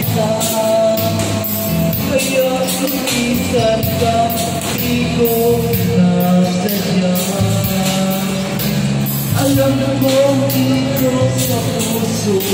mata. Kaya sumisan ka, di ko nasadya. Alam mo dito sa puso